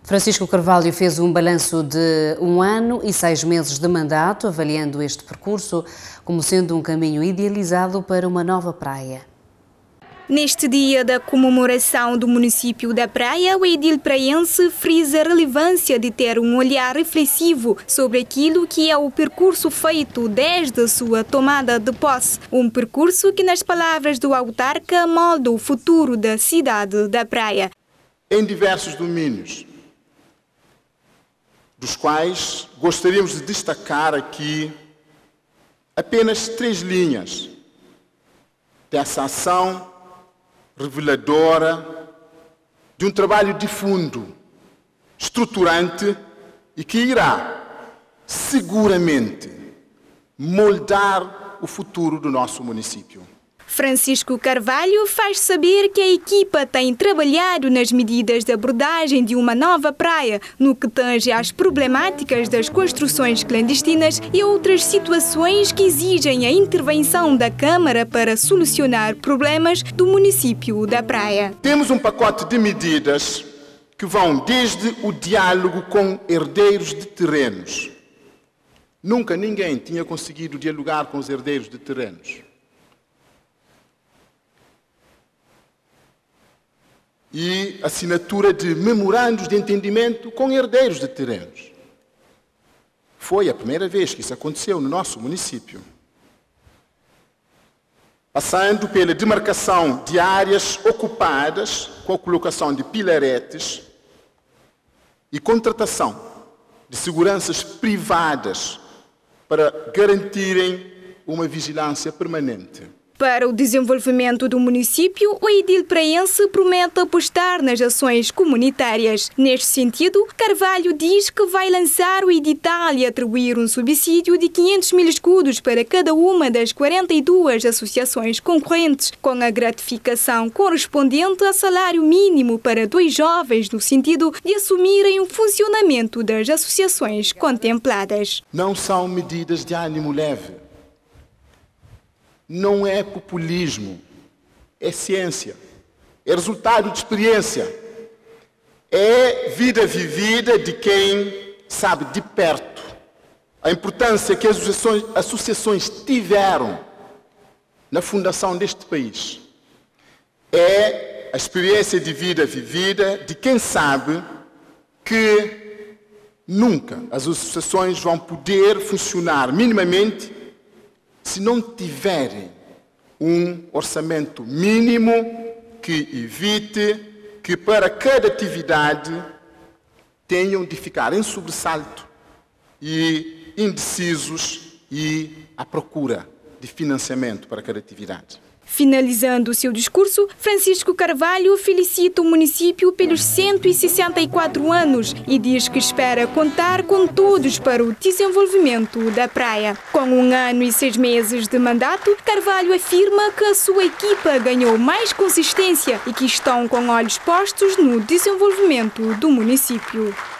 Francisco Carvalho fez um balanço de 1 ano e 6 meses de mandato, avaliando este percurso como sendo um caminho idealizado para uma nova praia. Neste dia da comemoração do município da Praia, o edil praiense frisa a relevância de ter um olhar reflexivo sobre aquilo que é o percurso feito desde a sua tomada de posse. Um percurso que, nas palavras do autarca, molda o futuro da cidade da Praia. Em diversos domínios, dos quais gostaríamos de destacar aqui apenas 3 linhas dessa ação reveladora de um trabalho de fundo, estruturante e que irá seguramente moldar o futuro do nosso município. Francisco Carvalho faz saber que a equipa tem trabalhado nas medidas de abordagem de uma nova praia, no que tange às problemáticas das construções clandestinas e outras situações que exigem a intervenção da Câmara para solucionar problemas do município da Praia. Temos um pacote de medidas que vão desde o diálogo com herdeiros de terrenos. Nunca ninguém tinha conseguido dialogar com os herdeiros de terrenos. E assinatura de memorandos de entendimento com herdeiros de terrenos. Foi a primeira vez que isso aconteceu no nosso município. Passando pela demarcação de áreas ocupadas com a colocação de pilaretes e contratação de seguranças privadas para garantirem uma vigilância permanente. Para o desenvolvimento do município, o edil praiense promete apostar nas ações comunitárias. Neste sentido, Carvalho diz que vai lançar o edital e atribuir um subsídio de 500 mil escudos para cada uma das 42 associações concorrentes, com a gratificação correspondente a salário mínimo para 2 jovens, no sentido de assumirem o funcionamento das associações contempladas. Não são medidas de ânimo leve. Não é populismo, é ciência, é resultado de experiência, é vida vivida de quem sabe de perto a importância que as associações tiveram na fundação deste país. É a experiência de vida vivida de quem sabe que nunca as associações vão poder funcionar minimamente se não tiverem um orçamento mínimo que evite que para cada atividade tenham de ficar em sobressalto e indecisos e à procura de financiamento para cada atividade. Finalizando o seu discurso, Francisco Carvalho felicita o município pelos 164 anos e diz que espera contar com todos para o desenvolvimento da praia. Com 1 ano e 6 meses de mandato, Carvalho afirma que a sua equipa ganhou mais consistência e que estão com olhos postos no desenvolvimento do município.